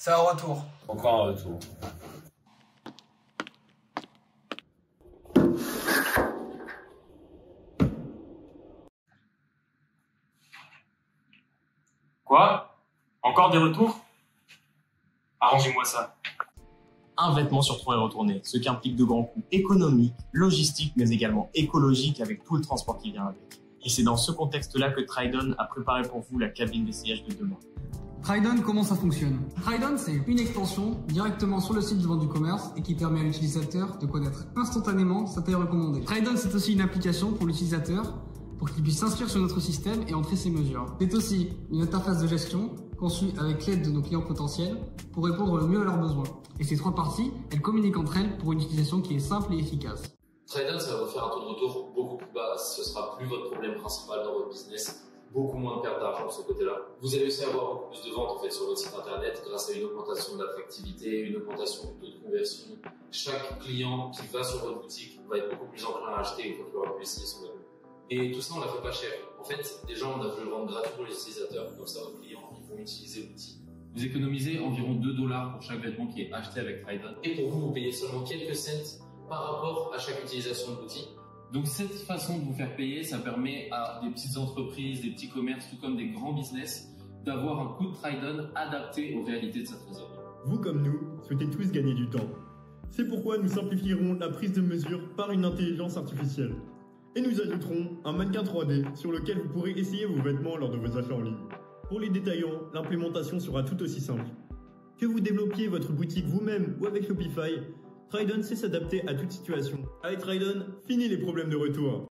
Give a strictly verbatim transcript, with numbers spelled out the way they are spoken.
C'est un retour. Encore un retour. Quoi? Encore des retours? Arrangez-moi ça. Un vêtement sur trois est retourné, ce qui implique de grands coûts économiques, logistiques, mais également écologiques avec tout le transport qui vient avec. Et c'est dans ce contexte-là que Tridon a préparé pour vous la cabine d'essayage de demain. Tridon, comment ça fonctionne? Tridon, c'est une extension directement sur le site de vente du commerce et qui permet à l'utilisateur de connaître instantanément sa taille recommandée. Tridon, c'est aussi une application pour l'utilisateur pour qu'il puisse s'inscrire sur notre système et entrer ses mesures. C'est aussi une interface de gestion conçue avec l'aide de nos clients potentiels pour répondre le mieux à leurs besoins. Et ces trois parties, elles communiquent entre elles pour une utilisation qui est simple et efficace. Tridon, ça va vous faire un taux de retour beaucoup plus bas. Ce sera plus votre problème principal dans votre business. Beaucoup moins de perte d'argent de ce côté-là. Vous allez aussi avoir beaucoup plus de ventes en fait sur votre site internet grâce à une augmentation de l'attractivité, une augmentation du taux de conversion. Chaque client qui va sur votre boutique va être beaucoup plus enclin à acheter une fois qu'il aura pu essayer son meuble. Et tout ça, on l'a fait pas cher. En fait, déjà, on a voulu le rendre gratuit pour les utilisateurs. Comme ça, vos clients, ils vont utiliser l'outil. Vous économisez environ deux dollars pour chaque vêtement qui est acheté avec Tridon. Et pour vous, vous payez seulement quelques cents par rapport à chaque utilisation de l'outil. Donc cette façon de vous faire payer, ça permet à des petites entreprises, des petits commerces, tout comme des grands business, d'avoir un coût de Tridon adapté aux réalités de sa trésorerie. Vous comme nous, souhaitez tous gagner du temps. C'est pourquoi nous simplifierons la prise de mesure par une intelligence artificielle. Et nous ajouterons un mannequin trois D sur lequel vous pourrez essayer vos vêtements lors de vos achats en ligne. Pour les détaillants, l'implémentation sera tout aussi simple. Que vous développiez votre boutique vous-même ou avec Shopify, Tridon sait s'adapter à toute situation. Avec Tridon, fini les problèmes de retour.